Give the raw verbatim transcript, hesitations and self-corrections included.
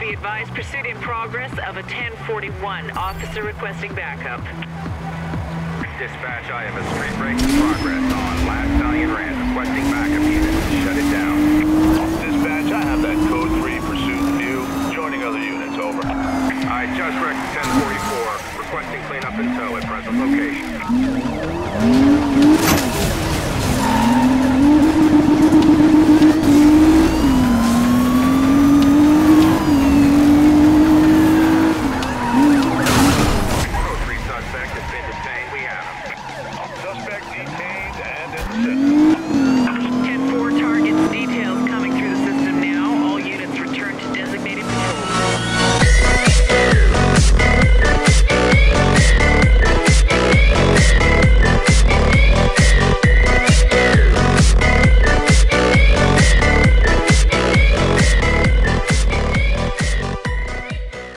Be advised, pursuit in progress of a ten forty-one. Officer requesting backup. Dispatch, I have a street break in progress on Last Stallion Road.